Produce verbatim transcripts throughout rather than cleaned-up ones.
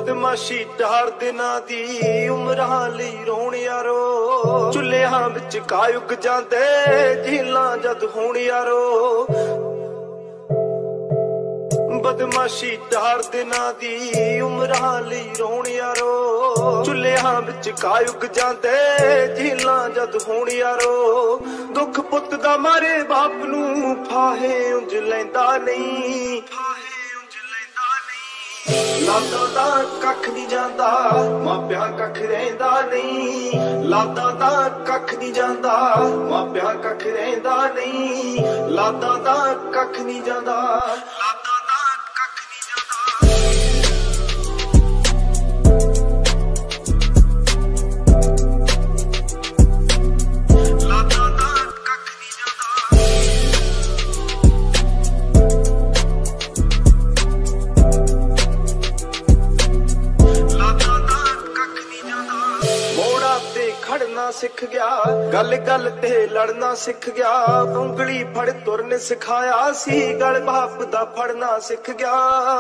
बदमाशी चार दिनां दी उमरां लई रोण यारो, चुल्हिਆਂ विच कायुग जांदे झीलां जद होण यारो। बदमाशी चार दिनां दी उमरां लई रोण यारो, चुल्हिਆਂ विच कायुग जांदे झीलां जद होण यारो। दुख पुत दा मारे बाप नूं फाहे उंज लैंदा नहीं, लादा दा कख नहीं जांदा मापियां कख रहिंदा नहीं, लादा दा कख नहीं जांदा मापियां कख रहिंदा नहीं, लादा दा कख नहीं जांदा लादा दा कख नहीं जांदा। लादा दा कख नहीं जांदा। खड़ना सीख गया गल गल ते लड़ना सीख गया, उंगली फड़ तुरन सिखाया सी गल बाप दा फड़ना सीख गया।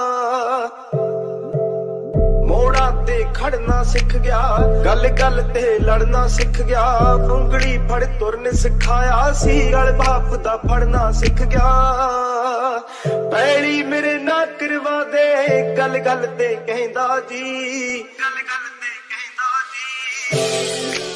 मोड़ा ते खड़ना सीख गया गल गल ते लड़ना सीख गया, उंगली फड़ तुरन सिखाया सी गल बाप दा फड़ना सीख गया। पैली मेरे ना करवा दे गल गल ते कहंदा जी, गल गल ते कहंदा जी।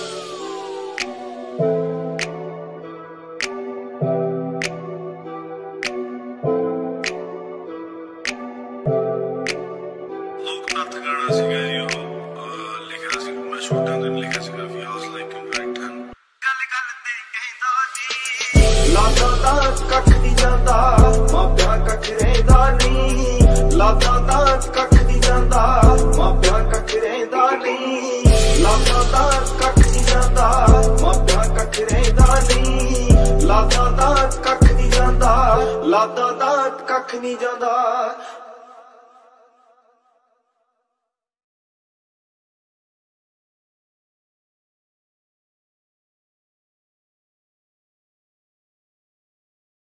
लादा दा कख नहीं जांदा मापियां कख रहिंदा नहीं, लादा दा कख नहीं जांदा मापियां कख रहिंदा नहीं, लादा दा कख नहीं जांदा मापियां कख रहिंदा नहीं, लादा दा कख नहीं जांदा लादा दा कख नहीं जांदा।